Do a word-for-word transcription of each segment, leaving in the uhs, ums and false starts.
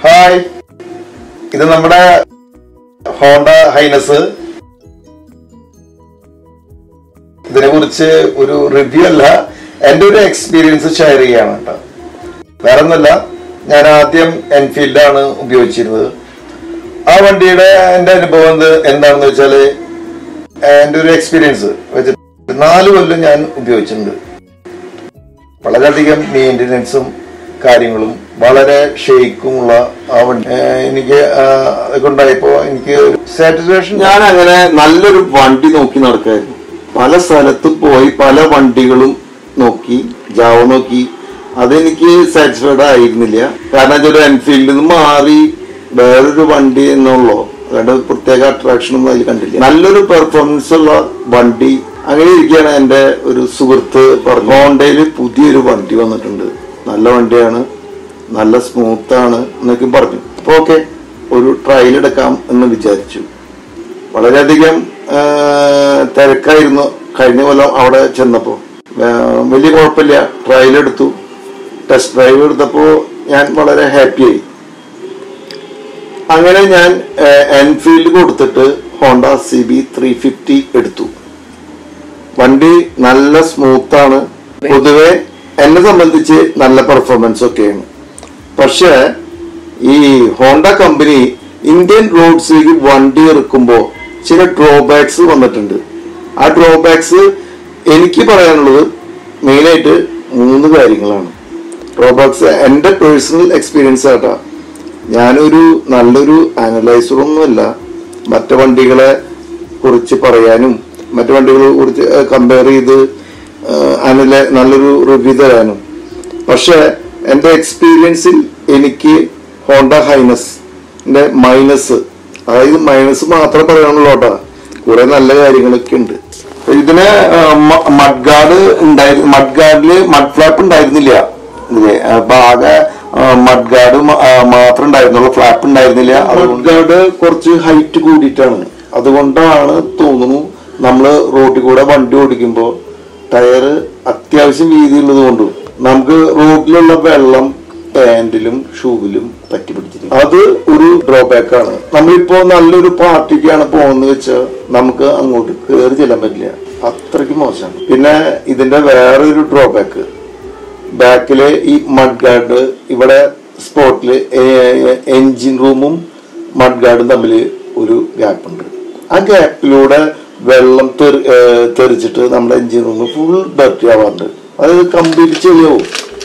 Hi, ഇത് നമ്മുടെ Honda highness. ഇതിനെ കുറിച്ച് ഒരു റിവ്യൂ അല്ല, എൻ്റെ ഒരു എക്സ്പീരിയൻസ് ഷെയർ ചെയ്യാണ് കേട്ടോ. വേറെ ഒന്നല്ല, ഞാൻ ആദ്യം എൻഫീൽഡാണ് ഉപയോഗിച്ചിരുന്നത്. ആ വണ്ടിയുടെ എൻ്റെ അനുഭവം എന്താണെന്ന് വെച്ചാൽ, എൻ്റെ ഒരു എക്സ്പീരിയൻസ് വെച്ചിട്ട് നാല് കൊല്ലം ഞാൻ ഉപയോഗിച്ചിട്ടുണ്ട്. വളരെയധികം മെയിൻ്റനൻസും കാര്യങ്ങളും വളരെ ഷെയ്ക്കുമുള്ള ആ വണ്ടി എനിക്ക് കൊണ്ടായപ്പോ എനിക്ക് സാറ്റിസ്ഫാക്ഷൻ. ഞാൻ അങ്ങനെ നല്ലൊരു വണ്ടി നോക്കി നടക്കായിരുന്നു. പല സ്ഥലത്ത് പോയി പല വണ്ടികളും നോക്കി, ജാവ നോക്കി. അതെനിക്ക് സാറ്റിസ്ഫൈഡ് ആയിരുന്നില്ല. കാരണം അതൊരു എൻഫീൽഡിൽ നിന്ന് മാറി വേറൊരു വണ്ടി എന്നുള്ളൂ, അതുകൊണ്ട് പ്രത്യേക അട്രാക്ഷൻ ഒന്നും അതിൽ കണ്ടില്ല. നല്ലൊരു പെർഫോമൻസ് ഉള്ള വണ്ടി. അങ്ങനെ ഇരിക്കുകയാണ് എൻ്റെ ഒരു സുഹൃത്ത് പറഞ്ഞു, ഹോണ്ടയിൽ പുതിയൊരു വണ്ടി വന്നിട്ടുണ്ട്, നല്ല വണ്ടിയാണ്, നല്ല സ്മൂത്താണ് എന്നൊക്കെ പറഞ്ഞു. അപ്പോൾ ഓക്കെ, ഒരു ട്രയൽ എടുക്കാം എന്ന് വിചാരിച്ചു. വളരെയധികം തിരക്കായിരുന്നു കഴിഞ്ഞ കൊല്ലം അവിടെ ചെന്നപ്പോൾ. വലിയ കുഴപ്പമില്ല, ട്രയൽ എടുത്തു. ടെസ്റ്റ് ഡ്രൈവ് എടുത്തപ്പോൾ ഞാൻ വളരെ ഹാപ്പിയായി. അങ്ങനെ ഞാൻ എൻഫീൽഡ് കൊടുത്തിട്ട് Honda C B three fifty എടുത്തു. വണ്ടി നല്ല സ്മൂത്താണ്. പൊതുവെ എന്നെ സംബന്ധിച്ച് നല്ല പെർഫോമൻസ് ഒക്കെയാണ്. പക്ഷേ ഈ ഹോണ്ട കമ്പനി ഇന്ത്യൻ റോഡ്സിലേക്ക് വണ്ടി ഇറക്കുമ്പോൾ ചില ഡ്രോബാക്സ് വന്നിട്ടുണ്ട്. ആ ഡ്രോബാക്സ് എനിക്ക് പറയാനുള്ളത് മെയിനായിട്ട് മൂന്ന് കാര്യങ്ങളാണ്. ഡ്രോബാക്സ് എൻ്റെ പേഴ്സണൽ എക്സ്പീരിയൻസ് ആട്ടാ. ഞാനൊരു നല്ലൊരു അനലൈസറൊന്നുമല്ല മറ്റു വണ്ടികളെ കുറിച്ച് പറയാനും മറ്റു വണ്ടികളെ കുറിച്ച് കമ്പയർ ചെയ്ത് അനല നല്ലൊരു റിവ്യൂ തരാനും. പക്ഷെ എൻ്റെ എക്സ്പീരിയൻസിൽ എനിക്ക് ഹോണ്ട ഹൈനസിന്റെ മൈനസ്, അതായത് മൈനസ് മാത്രമേ പറയാനുള്ളൂ കേട്ടാ, കുറെ നല്ല കാര്യങ്ങളൊക്കെ ഉണ്ട്. ഇതിന് മഡ് ഗാർഡ് ഉണ്ടായിരുന്നു, മഡ് ഗാർഡില് മഡ് ഫ്ലാപ്പ് ഉണ്ടായിരുന്നില്ല. അപ്പൊ ആകെ മഡ് ഗാർഡ് മാത്രം ഉണ്ടായിരുന്നുള്ളൂ, ഫ്ലാപ്പ് ഉണ്ടായിരുന്നില്ല. മഡ് ഗാർഡ് കുറച്ച് ഹൈറ്റ് കൂടിയിട്ടാണ്. അതുകൊണ്ടാണ് തോന്നുന്നു നമ്മള് റോഡിൽ കൂടെ വണ്ടി ഓടിക്കുമ്പോൾ ടയറ് അത്യാവശ്യം വീതിയുള്ളത് കൊണ്ടും നമുക്ക് റോഡിലുള്ള വെള്ളം പാന്റിലും ഷൂവിലും പറ്റി പിടിച്ചിരിക്കും. അത് ഒരു ഡ്രോബാക്ക് ആണ്. നമ്മളിപ്പോ നല്ലൊരു പാർട്ടിക്കാണ് പോകുന്നത് വെച്ചാൽ നമുക്ക് അങ്ങോട്ട് കയറി ചെല്ലാൻ പറ്റില്ല, അത്രയ്ക്ക് മോശമാണ്. പിന്നെ ഇതിന്റെ വേറൊരു ഡ്രോബാക്ക്, ബാക്കിലെ ഈ മഡ് ഗാർഡ്, ഇവിടെ സ്പോട്ടില് എൻജിൻ റൂമും മഡ് ഗാർഡും തമ്മിൽ ഒരു ഗ്യാപ്പ് ഉണ്ട്. ആ ഗ്യാപ്പിലൂടെ വെള്ളം തെറിച്ചിട്ട് നമ്മുടെ എൻജിൻ റൂം ഫുൾ ഡർട്ടി ആവാറുണ്ട്. അതായത് കംപ്ലീറ്റ് ചെളിയാവും.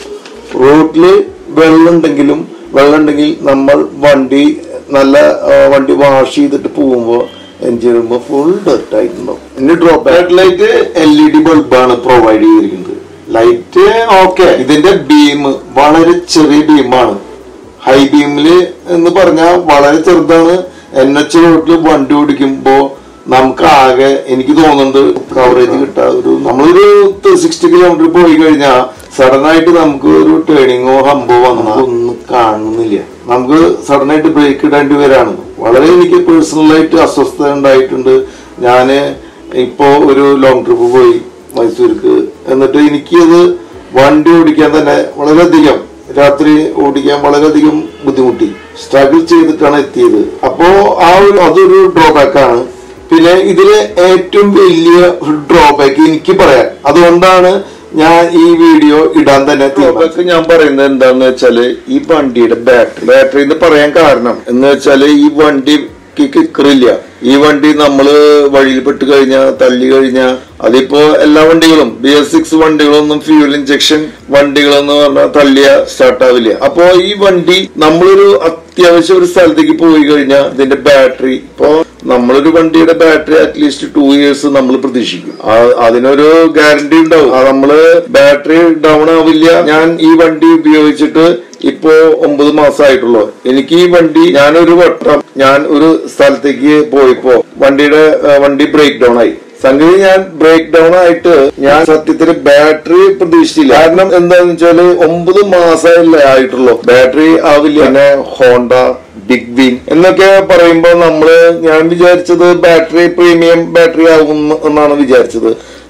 റോഡില് വെള്ളം ഉണ്ടെങ്കിലും വെള്ളം ഉണ്ടെങ്കിൽ നമ്മൾ വണ്ടി നല്ല വണ്ടി വാഷ് ചെയ്തിട്ട് പോകുമ്പോൾ എൻജിൻ റൂം ഫുൾ ഡർട്ട് ആയിട്ടുണ്ടാവും. ഇനി drawback light L E D ബൾബാണ് പ്രൊവൈഡ് ചെയ്തിരിക്കുന്നത്. ലൈറ്റ് ഓക്കെ, ഇതിന്റെ ബീം വളരെ ചെറിയ ബീമാണ്. ഹൈ ബീമില് എന്ന് പറഞ്ഞാൽ വളരെ ചെറുതാണ്. എൻ എച്ച് റോഡിൽ വണ്ടി ഓടിക്കുമ്പോ നമുക്ക് ആകെ എനിക്ക് തോന്നുന്നുണ്ട് കവറേജ് കിട്ടാ ഒരു നമ്മളൊരു സിക്സ്റ്റി കിലോമീറ്റർ പോയി കഴിഞ്ഞാൽ സഡൻ ആയിട്ട് നമുക്ക് ഒരു ടേണിങ്ങോ ഹമ്പോ വന്നാൽ ഒന്നും കാണുന്നില്ല. നമുക്ക് സഡൻ ആയിട്ട് ബ്രേക്ക് ഇടേണ്ടി വരാണ്. വളരെ എനിക്ക് പേഴ്സണലായിട്ട് അസ്വസ്ഥത ഉണ്ടായിട്ടുണ്ട്. ഞാന് ഇപ്പോ ഒരു ലോങ് ട്രിപ്പ് പോയി മൈസൂർക്ക്, എന്നിട്ട് എനിക്കത് വണ്ടി ഓടിക്കാൻ തന്നെ വളരെയധികം രാത്രി ഓടിക്കാൻ വളരെയധികം ബുദ്ധിമുട്ടി, സ്ട്രഗിൾ ചെയ്തിട്ടാണ് എത്തിയത്. അപ്പോ ആ ഒരു അതൊരു ഡ്രോബാക്ക് ആണ്. പിന്നെ ഇതില് ഏറ്റവും വലിയ ഡ്രോബാക്ക് എനിക്ക് പറയാം, അതുകൊണ്ടാണ് ഞാൻ ഈ വീഡിയോ ഇടാൻ തന്നെ ഡ്രോബാക്ക് ഞാൻ പറയുന്നത് എന്താന്ന് വെച്ചാല് ഈ വണ്ടിയുടെ ബാറ്ററി ബാറ്ററി എന്ന് പറയാൻ കാരണം എന്ന് വെച്ചാല് ഈ വണ്ടിക്ക് കിക്കറില്ല. ഈ വണ്ടി നമ്മള് വഴിയിൽ പെട്ട് കഴിഞ്ഞാൽ തള്ളി കഴിഞ്ഞാൽ അതിപ്പോ എല്ലാ വണ്ടികളും ബി എസ് സിക്സ് വണ്ടികളൊന്നും ഫ്യൂൽ ഇഞ്ചക്ഷൻ വണ്ടികളെന്ന് പറഞ്ഞാൽ തള്ളിയ സ്റ്റാർട്ട് ആവില്ല. അപ്പോ ഈ വണ്ടി നമ്മളൊരു അത്യാവശ്യം ഒരു സ്ഥലത്തേക്ക് പോയി കഴിഞ്ഞാൽ ഇതിന്റെ ബാറ്ററി, ഇപ്പോ നമ്മളൊരു വണ്ടിയുടെ ബാറ്ററി അറ്റ്ലീസ്റ്റ് ടു ഇയേഴ്സ് നമ്മൾ പ്രതീക്ഷിക്കും. അതിനൊരു ഗ്യാരണ്ടി ഉണ്ടാവും. നമ്മള് ബാറ്ററി ഡൗൺ ആവില്ല. ഞാൻ ഈ വണ്ടി ഉപയോഗിച്ചിട്ട് ഇപ്പോ ഒമ്പത് മാസമായിട്ടുള്ളൂ. എനിക്ക് ഈ വണ്ടി ഞാനൊരു വട്ടം ഞാൻ ഒരു സ്ഥലത്തേക്ക് പോയപ്പോ വണ്ടിയുടെ വണ്ടി ബ്രേക്ക് ഡൗൺ ആയി. സംഗതി ഞാൻ ബ്രേക്ക് ഡൗൺ ആയിട്ട് ഞാൻ സത്യത്തിൽ ബാറ്ററി പ്രതീക്ഷിച്ചില്ല. കാരണം എന്താന്ന് വെച്ചാല് ഒമ്പത് മാസമല്ലേ ആയിട്ടുള്ളൂ, ബാറ്ററി ആവില്ല. പിന്നെ ഹോണ്ട ബിഗ് വിൻ എന്നൊക്കെ പറയുമ്പോൾ നമ്മള് ഞാൻ വിചാരിച്ചത് ബാറ്ററി പ്രീമിയം ബാറ്ററി ആകും എന്നാണ് വിചാരിച്ചത്.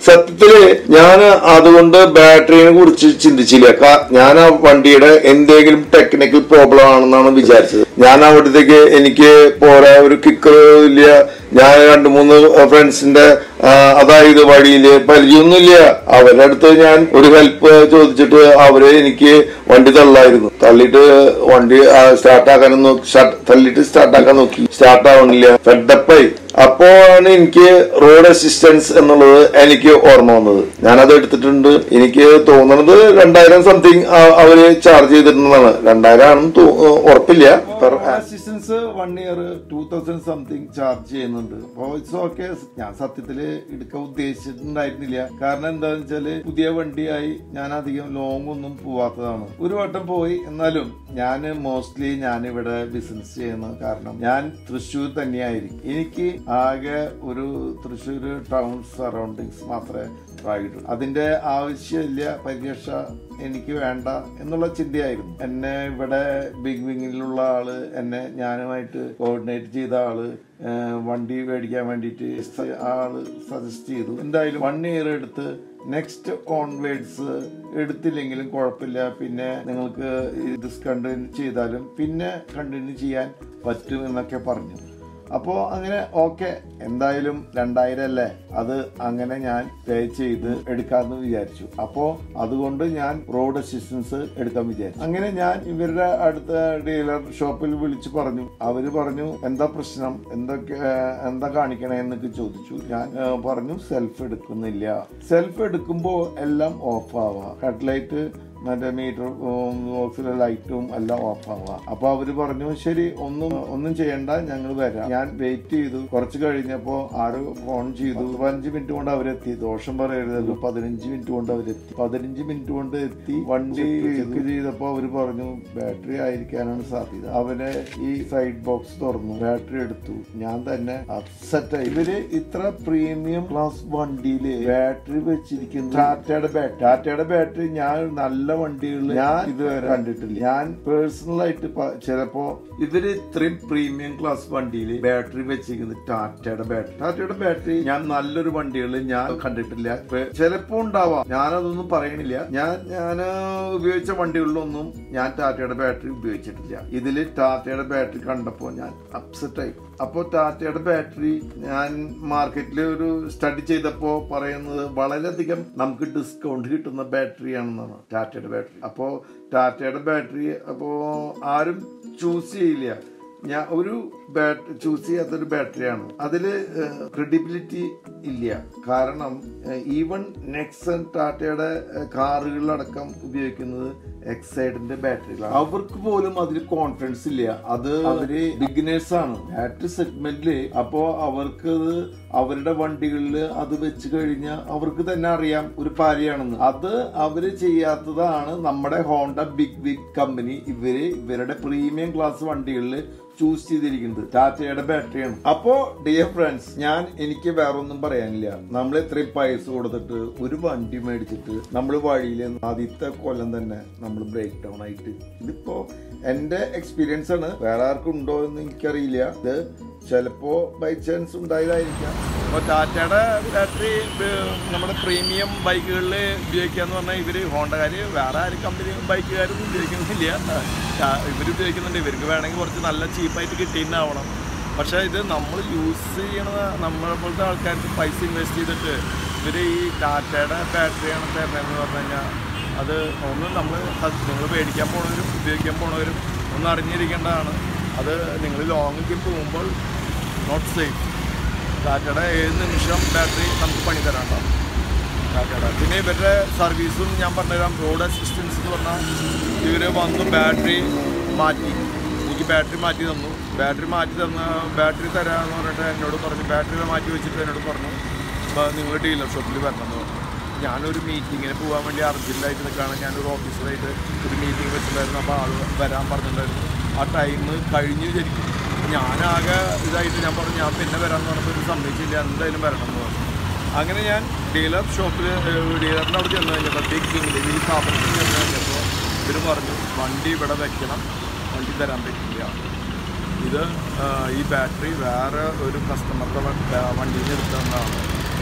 സത്യത്തില് ഞാൻ അതുകൊണ്ട് ബാറ്ററിനെ കുറിച്ച് ചിന്തിച്ചില്ല. ഞാൻ ആ വണ്ടിയുടെ എന്തെങ്കിലും ടെക്നിക്കൽ പ്രോബ്ലം ആണെന്നാണ് വിചാരിച്ചത്. ഞാൻ അവിടത്തേക്ക് എനിക്ക് പോരാ ഒരു കിക്കർ ഇല്ല. ഞാൻ രണ്ടു മൂന്ന് ഫ്രണ്ട്സിന്റെ അതായത് വഴിയില് പരിചയമൊന്നുമില്ല. അവരുടെ അടുത്ത് ഞാൻ ഒരു ഹെൽപ്പ് ചോദിച്ചിട്ട് അവര് എനിക്ക് വണ്ടി തള്ളായിരുന്നു. തള്ളിയിട്ട് വണ്ടി സ്റ്റാർട്ടാക്കാനും നോക്കി, തള്ളിയിട്ട് സ്റ്റാർട്ടാക്കാൻ നോക്കി, സ്റ്റാർട്ട് ആവണില്ല. ഫെഡപ്പായി. അപ്പോഴാണ് എനിക്ക് റോഡ് അസിസ്റ്റൻസ് എന്നുള്ളത് എനിക്ക് ഓർമ്മ വന്നത്. ഞാനത് എടുത്തിട്ടുണ്ട്. എനിക്ക് തോന്നുന്നത് രണ്ടായിരം സംതിങ് അവര് ചാർജ് ചെയ്തിട്ടുണ്ടെന്നാണ്. രണ്ടായിരം ആണെന്ന് ഉറപ്പില്ല. Assistance one year two thousand something charge ചെയ്യുന്നുണ്ട്. അപ്പൊ ഇറ്റ്സ് ഓക്കെ. ഞാൻ സത്യത്തില് എടുക്കാൻ ഉദ്ദേശിച്ചിട്ടുണ്ടായിരുന്നില്ല. കാരണം എന്താണെന്ന് വെച്ചാല് പുതിയ വണ്ടിയായി ഞാൻ അധികം ലോങ് ഒന്നും പോവാത്തതാണ്. ഒരു വട്ടം പോയി. എന്നാലും ഞാൻ മോസ്റ്റ്ലി ഞാൻ ഇവിടെ ബിസിനസ് ചെയ്യുന്ന കാരണം ഞാൻ തൃശ്ശൂർ തന്നെയായിരിക്കും. എനിക്ക് ആകെ ഒരു തൃശ്ശൂർ ടൗൺ സറൗണ്ടിങ്സ് മാത്രമേ ആയിട്ടുള്ളൂ. അതിന്റെ ആവശ്യമില്ല, പരിരക്ഷ എനിക്ക് വേണ്ട എന്നുള്ള ചിന്തയായിരുന്നു. എന്നെ ഇവിടെ ബിഗ് വിങ്ങിലുള്ള ആള്, എന്നെ ഞാനുമായിട്ട് കോർഡിനേറ്റ് ചെയ്ത ആള്, വണ്ടി മേടിക്കാൻ വേണ്ടിയിട്ട് ആള് സജസ്റ്റ് ചെയ്തു. എന്തായാലും വൺ ഇയർ എടുത്ത് നെക്സ്റ്റ് ഓൺവേഡ്സ് എടുത്തില്ലെങ്കിലും കുഴപ്പമില്ല, പിന്നെ നിങ്ങൾക്ക് ഡിസ്കണ്ടിന്യൂ ചെയ്താലും പിന്നെ കണ്ടിന്യൂ ചെയ്യാൻ പറ്റും എന്നൊക്കെ പറഞ്ഞു. അപ്പോൾ അങ്ങനെ ഓക്കെ, എന്തായാലും രണ്ടായിരം അല്ലേ, അത് അങ്ങനെ ഞാൻ പേ ചെയ്ത് എടുക്കാമെന്ന് വിചാരിച്ചു. അപ്പോൾ അതുകൊണ്ട് ഞാൻ റോഡ് അസിസ്റ്റൻസ് എടുക്കാൻ വിചാരിച്ചു. അങ്ങനെ ഞാൻ ഇവരുടെ അടുത്ത ഡീലർ ഷോപ്പിൽ വിളിച്ചു പറഞ്ഞു. അവര് പറഞ്ഞു എന്താ പ്രശ്നം, എന്തൊക്കെ എന്താ കാണിക്കണേ എന്നൊക്കെ ചോദിച്ചു. ഞാൻ പറഞ്ഞു സെൽഫ് എടുക്കുന്നില്ല. സെൽഫ് എടുക്കുമ്പോൾ എല്ലാം ഓഫ് ആവാ, ഹെഡ്ലൈറ്റ് മറ്റേ മീറ്റർ ബോക്സിലെ ലൈറ്റും എല്ലാം ഓഫ് ആവാ. അപ്പൊ അവര് പറഞ്ഞു ശരി, ഒന്നും ഒന്നും ചെയ്യണ്ട, ഞങ്ങൾ വരാം. ഞാൻ വെയിറ്റ് ചെയ്തു. കുറച്ച് കഴിഞ്ഞപ്പോ ആരോ ഫോൺ ചെയ്തു. പതിനഞ്ച് മിനിറ്റ് കൊണ്ട് അവരെത്തി. ദോഷം പറയരുതല്ലോ, പതിനഞ്ച് മിനിറ്റ് കൊണ്ട് അവരെത്തി. പതിനഞ്ച് മിനിറ്റ് കൊണ്ട് എത്തി. വണ്ടി ചെക്ക് ചെയ്തപ്പോ അവര് പറഞ്ഞു ബാറ്ററി ആയിരിക്കാനാണ് സാധ്യത. അവരെ ഈ സൈഡ് ബോക്സ് തുറന്നു, ബാറ്ററി എടുത്തു. ഞാൻ തന്നെ അപ്സെറ്റ് ആയി. ഇവര് ഇത്ര പ്രീമിയം ക്ലാസ് വണ്ടിയില് ബാറ്ററി വെച്ചിരിക്കുന്നു. ടാറ്റയുടെ ബാറ്ററി ടാറ്റയുടെ ബാറ്ററി ഞാൻ നല്ല വണ്ടികളിൽ ഞാൻ ഇതുവരെ കണ്ടിട്ടില്ല. ഞാൻ പേഴ്സണൽ ആയിട്ട് ചിലപ്പോ ഇവര് ഇത്രയും പ്രീമിയം ക്ലാസ് വണ്ടിയിൽ ബാറ്ററി വെച്ചിരിക്കുന്നത് ടാറ്റയുടെ ബാറ്ററി ടാറ്റയുടെ ബാറ്ററി ഞാൻ നല്ലൊരു വണ്ടികളിൽ ഞാൻ കണ്ടിട്ടില്ല. ചിലപ്പോ ഉണ്ടാവാം, ഞാനതൊന്നും പറയണില്ല. ഞാൻ ഞാൻ ഉപയോഗിച്ച വണ്ടികളിലൊന്നും ഞാൻ ടാറ്റയുടെ ബാറ്ററി ഉപയോഗിച്ചിട്ടില്ല. ഇതില് ടാറ്റയുടെ ബാറ്ററി കണ്ടപ്പോ ഞാൻ അപ്സെറ്റ് ആയി. അപ്പോ ടാറ്റയുടെ ബാറ്ററി ഞാൻ മാർക്കറ്റിൽ ഒരു സ്റ്റഡി ചെയ്തപ്പോ പറയുന്നത് വളരെയധികം നമുക്ക് ഡിസ്കൗണ്ട് കിട്ടുന്ന ബാറ്ററിയാണെന്നാണ് ടാറ്റയുടെ ബാറ്ററി. അപ്പോ ടാറ്റയുടെ ബാറ്ററി അപ്പോ ആരും ചൂസ് ചെയ്യില്ല. ഞാൻ ഒരു ബാറ്ററി ചൂസ് ചെയ്യാത്തൊരു ബാറ്ററിയാണ്. അതില് ക്രെഡിബിലിറ്റി ഇല്ല. കാരണം ഈവൻ നെക്സൺ ടാറ്റയുടെ കാറുകളിലടക്കം ഉപയോഗിക്കുന്നത് എക്സൈഡിന്റെ ബാറ്ററികളാണ്. അവർക്ക് പോലും അതിൽ കോൺഫിഡൻസ് ഇല്ല. അത് അവര് ബിഗിനേഴ്സ് ആണ് ബാറ്ററി സെഗ്മെന്റില്. അപ്പോ അവർക്ക് അവരുടെ വണ്ടികളിൽ അത് വെച്ച് കഴിഞ്ഞാൽ അവർക്ക് തന്നെ അറിയാം ഒരു പാരിയാണെന്ന്. അത് അവര് ചെയ്യാത്തതാണ് നമ്മുടെ ഹോണ്ട ബിഗ് ബിഗ് കമ്പനി ഇവര് ഇവരുടെ പ്രീമിയം ക്ലാസ് വണ്ടികളിൽ ചൂസ് ചെയ്തിരിക്കുന്നത് ടാറ്റയുടെ ബാറ്ററിയാണ്. അപ്പോ ഡിയർ ഫ്രണ്ട്സ്, ഞാൻ എനിക്ക് വേറൊന്നും പറയാനില്ല. നമ്മൾ ഇത്രയും പൈസ കൊടുത്തിട്ട് ഒരു വണ്ടി മേടിച്ചിട്ട് നമ്മൾ വഴിയിൽ ആദ്യത്തെ കൊല്ലം തന്നെ നമ്മൾ ബ്രേക്ക് ഡൗൺ ആയിട്ട്, ഇതിപ്പോ എന്റെ എക്സ്പീരിയൻസ് ആണ്, വേറെ ആർക്കും ഉണ്ടോ എന്ന് എനിക്കറിയില്ല. ഇത് ചിലപ്പോ ബൈ ചാൻസ് ഉണ്ടായതായിരിക്കാം. അപ്പോൾ ടാറ്റയുടെ ബാറ്ററി നമ്മുടെ പ്രീമിയം ബൈക്കുകളിൽ ഉപയോഗിക്കാന്ന് പറഞ്ഞാൽ ഇവര് ഹോണ്ടക്കാര് വേറെ ആരും കമ്പനി ബൈക്കുകാരൊന്നും ഉപയോഗിക്കുന്നില്ല. ഇവർ ഉപയോഗിക്കുന്നുണ്ട്. ഇവർക്ക് വേണമെങ്കിൽ കുറച്ച് നല്ല ചീപ്പായിട്ട് കിട്ടിയിട്ടുണ്ടാവണം. പക്ഷേ ഇത് നമ്മൾ യൂസ് ചെയ്യണ നമ്മളെ പോലത്തെ ആൾക്കാർക്ക് പൈസ ഇൻവെസ്റ്റ് ചെയ്തിട്ട് ഇവർ ഈ ടാറ്റയുടെ ബാറ്ററിയാണ് തരുന്നതെന്ന് പറഞ്ഞു കഴിഞ്ഞാൽ അത് ഒന്ന് നമ്മൾ നിങ്ങൾ മേടിക്കാൻ പോണവരും ഉപയോഗിക്കാൻ പോണവരും ഒന്ന് അറിഞ്ഞിരിക്കേണ്ടതാണ്. അത് നിങ്ങൾ ലോങ്ങിലേക്ക് പോകുമ്പോൾ നോട്ട് സേഫ്. ടാറ്റയുടെ ഏത് നിമിഷം ബാറ്ററി നമുക്ക് പണി തരാണ്ടാവും ടാറ്റയുടെ. പിന്നെ ഇവരുടെ സർവീസും ഞാൻ പറഞ്ഞുതരാം. റോഡ് അസിസ്റ്റൻസ് എന്ന് പറഞ്ഞാൽ ഇവർ വന്നു ബാറ്ററി മാറ്റി, എനിക്ക് ബാറ്ററി മാറ്റി തന്നു. ബാറ്ററി മാറ്റി തന്ന ബാറ്ററി തരാമെന്ന് പറഞ്ഞിട്ട് എന്നോട് പറഞ്ഞു, ബാറ്ററി മാറ്റി വെച്ചിട്ട് എന്നോട് പറഞ്ഞു അപ്പോൾ നിങ്ങൾ ഡീലർ ഷോപ്പിൽ വരണമെന്ന് പറഞ്ഞു. ഞാനൊരു മീറ്റിങ്ങിന് പോകാൻ വേണ്ടി അർജൻറ്റായിട്ട് നിൽക്കുകയാണ്. ഞാനൊരു ഓഫീസറായിട്ട് ഒരു മീറ്റിംഗ് വെച്ചിട്ടുണ്ടായിരുന്നു. അപ്പോൾ ആൾ വരാൻ പറഞ്ഞിട്ടുണ്ടായിരുന്നു. ആ ടൈം കഴിഞ്ഞ് ശരിക്കും ഞാനാകെ ഇതായിട്ട് ഞാൻ പറഞ്ഞു ഞാൻ പിന്നെ വരാമെന്ന് പറഞ്ഞപ്പോൾ ഒരു സമ്മതിച്ചില്ല, എന്തായാലും വരണം എന്ന് പറഞ്ഞു. അങ്ങനെ ഞാൻ ഡീലർ ഷോപ്പിൽ ഡീലറിൻ്റെ അവിടെ ചെന്ന് കഴിഞ്ഞപ്പോൾ ബിഗ് ബിങ്ങിൽ ഈ സ്ഥാപനത്തിൽ ചെന്ന് കഴിഞ്ഞപ്പോൾ ഇവർ പറഞ്ഞു വണ്ടി ഇവിടെ വയ്ക്കണം, വണ്ടി തരാൻ പറ്റില്ല. ഇത് ഈ ബാറ്ററി വേറെ ഒരു കസ്റ്റമറുടെ വണ്ടിയിൽ നിന്ന് എടുത്തതാണ്.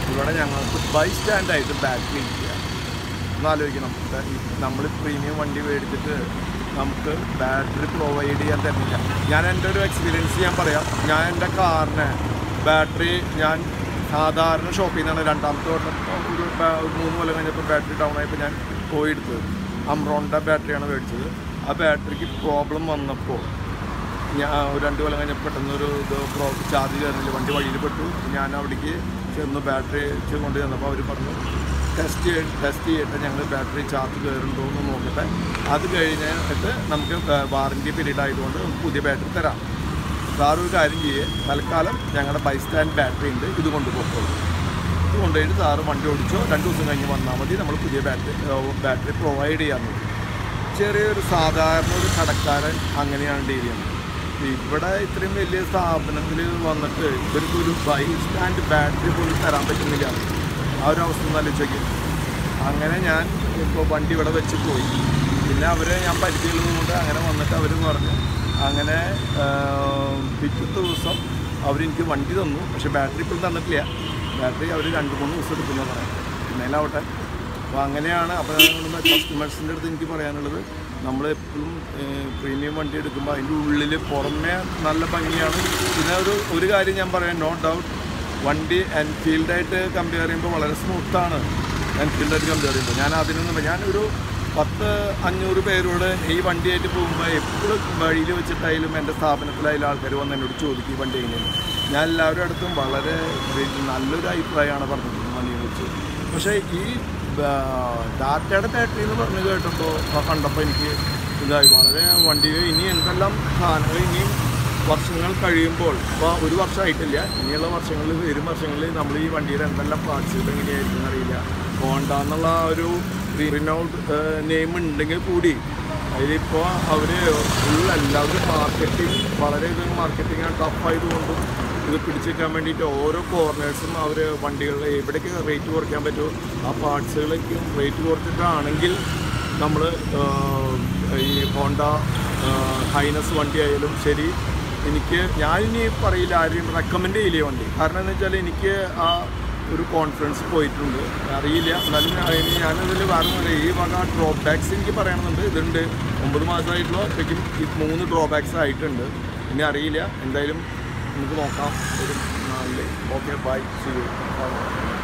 ഇവിടെ ഞങ്ങൾക്ക് ബൈ സ്റ്റാൻഡായിട്ട് ബാറ്ററി ഇല്ല. ഒന്നാലോചിക്കണം, നമ്മൾ പ്രീമിയം വണ്ടി മേടിച്ചിട്ട് നമുക്ക് ബാറ്ററി പ്രൊവൈഡ് ചെയ്യാൻ തരുന്നില്ല. ഞാൻ എൻ്റെ ഒരു എക്സ്പീരിയൻസ് ഞാൻ പറയാം. ഞാൻ എൻ്റെ കാറിന് ബാറ്ററി ഞാൻ സാധാരണ ഷോപ്പിൽ നിന്നാണ് രണ്ടാമത്തെ വട്ടം ഒരു മൂന്ന് കൊല്ലം കഴിഞ്ഞപ്പോൾ ബാറ്ററി ഡൗൺ ആയപ്പോൾ ഞാൻ പോയി എടുത്തത്. അംറോണിൻ്റെ ബാറ്ററിയാണ് മേടിച്ചത്. ആ ബാറ്ററിക്ക് പ്രോബ്ലം വന്നപ്പോൾ ഞാൻ രണ്ട് കൊല്ലം കഴിഞ്ഞപ്പോൾ പെട്ടെന്നൊരു ഇത് പ്രോ ചാർജ് കയറുന്നില്ല, വണ്ടി വഴിയിൽ പെട്ടു. ഞാൻ അവിടേക്ക് ചെന്ന് ബാറ്ററി കൊണ്ട് ചെന്നപ്പോൾ അവർ പറഞ്ഞു ടെസ്റ്റ് ചെയ്യ ടെസ്റ്റ് ചെയ്തിട്ട് ഞങ്ങൾ ബാറ്ററി ചാർജ് കയറുന്നുണ്ടോ എന്ന് നോക്കട്ടെ, അത് കഴിഞ്ഞിട്ട് നമുക്ക് വാറൻറ്റി പീരീഡ് ആയതുകൊണ്ട് നമുക്ക് പുതിയ ബാറ്ററി തരാം. സാറ് ഒരു കാര്യം ചെയ്യേ, തൽക്കാലം ഞങ്ങളുടെ ബൈ സ്റ്റാൻഡ് ബാറ്ററി ഉണ്ട്, ഇത് കൊണ്ടുപോകുള്ളൂ. ഇത് കൊണ്ടുപോയിട്ട് സാറ് വണ്ടി ഓടിച്ചോ, രണ്ട് ദിവസം കഴിഞ്ഞ് വന്നാൽ മതി, നമ്മൾ പുതിയ ബാറ്ററി ബാറ്ററി പ്രൊവൈഡ് ചെയ്യാൻ മതി. ചെറിയൊരു സാധാരണ ഒരു കടക്കാരൻ അങ്ങനെയാണ് ഡീൽ ചെയ്യുന്നത്. ഇവിടെ ഇത്രയും വലിയ സ്ഥാപനത്തിൽ വന്നിട്ട് ഇവർക്ക് ഒരു ബൈ സ്റ്റാൻഡ് ബാറ്ററി പോലും തരാൻ പറ്റുന്നില്ല. ആ ഒരു അവസ്ഥ ഒന്ന് ആലോചിക്കും. അങ്ങനെ ഞാൻ ഇപ്പോൾ വണ്ടി ഇവിടെ വെച്ച് പോയി. പിന്നെ അവരെ ഞാൻ പരിചയമുള്ളതുകൊണ്ട് അങ്ങനെ വന്നിട്ട് അവർ പറഞ്ഞു, അങ്ങനെ പിറ്റത്തെ ദിവസം അവരെനിക്ക് വണ്ടി തന്നു. പക്ഷേ ബാറ്ററി ഇപ്പോഴും തന്നിട്ടില്ല. ബാറ്ററി അവർ രണ്ട് മൂന്ന് ദിവസം എടുക്കുന്ന പറയാം. പിന്നേലാവട്ടെ. അപ്പോൾ അങ്ങനെയാണ്. അപ്പോൾ കസ്റ്റമേഴ്സിൻ്റെ അടുത്ത് എനിക്ക് പറയാനുള്ളത്, നമ്മളെപ്പോഴും പ്രീമിയം വണ്ടി എടുക്കുമ്പോൾ അതിൻ്റെ ഉള്ളിൽ പുറമേ നല്ല ഭംഗിയാണ്. പിന്നെ ഒരു ഒരു കാര്യം ഞാൻ പറയാം, നോ ഡൗട്ട് വണ്ടി എൻഫീൽഡായിട്ട് കമ്പയർ ചെയ്യുമ്പോൾ വളരെ സ്മൂത്താണ്. എൻഫീൽഡായിട്ട് കമ്പയർ ചെയ്യുമ്പോൾ ഞാൻ അതിനൊന്നും ഞാനൊരു പത്ത് അഞ്ഞൂറ് പേരോട് ഈ വണ്ടിയായിട്ട് പോകുമ്പോൾ എപ്പോഴും വഴിയിൽ വെച്ചിട്ടായാലും എൻ്റെ സ്ഥാപനത്തിലായാലും ആൾക്കാർ വന്ന് എന്നോട് ചോദിക്കും ഈ വണ്ടി എങ്ങനെയാണ്. ഞാൻ എല്ലാവരുടെ അടുത്തും വളരെ നല്ലൊരു അഭിപ്രായമാണ് പറഞ്ഞിട്ടുള്ളത് വണ്ടിയെ വെച്ച്. പക്ഷേ ഈ ടാറ്റയുടെ ബാറ്ററി എന്ന് പറഞ്ഞ് കേട്ടപ്പോൾ കണ്ടപ്പോൾ എനിക്ക് ഇതായി വളരെ വണ്ടിയിൽ ഇനി എന്തെല്ലാം സാധനങ്ങൾ ഇനിയും വർഷങ്ങൾ കഴിയുമ്പോൾ, ഇപ്പോൾ ഒരു വർഷമായിട്ടില്ല, ഇനിയുള്ള വർഷങ്ങളിൽ വരും വർഷങ്ങളിൽ നമ്മൾ ഈ വണ്ടിയുടെ എന്തെല്ലാം പാർട്സുകൾ എങ്ങനെയായിരിക്കും അറിയില്ല. ഹോണ്ട എന്നുള്ള ഒരു റിനൗഡ് നെയിം ഉണ്ടെങ്കിൽ കൂടി അതിലിപ്പോൾ അവർ ഫുൾ എല്ലാവരും മാർക്കറ്റിംഗ് വളരെയധികം മാർക്കറ്റിംഗ് ടഫായതുകൊണ്ടും ഇത് പിടിച്ചെടുക്കാൻ വേണ്ടിയിട്ട് ഓരോ കോർണേഴ്സും അവർ വണ്ടികളുടെ എവിടേക്ക് റേറ്റ് കുറയ്ക്കാൻ പറ്റുമോ ആ പാർട്സുകളേക്കും റേറ്റ് കുറച്ചിട്ടാണെങ്കിൽ നമ്മൾ ഈ ഹോണ്ട ഹൈനസ് വണ്ടി ആയാലും ശരി, എനിക്ക് ഞാനിനി പറയില്ല ആരെയും റെക്കമെൻഡ് ചെയ്യില്ലേ വണ്ടി. കാരണം എന്ന് വെച്ചാൽ എനിക്ക് ആ ഒരു കോൺഫിഡൻസ് പോയിട്ടുണ്ട്. അറിയില്ല, എന്നാലും ഞാനതിൽ വേറെ ഈ വക ഡ്രോബാക്സ് എനിക്ക് പറയണമെന്നുണ്ട്. ഇതുണ്ട് ഒമ്പത് മാസമായിട്ടുള്ള ഒറ്റയ്ക്കും ഈ മൂന്ന് ഡ്രോബാക്സ് ആയിട്ടുണ്ട്. ഇനി അറിയില്ല, എന്തായാലും നമുക്ക് നോക്കാം. ഒരു നാളിൽ ഓക്കെ ബൈ സീ യു.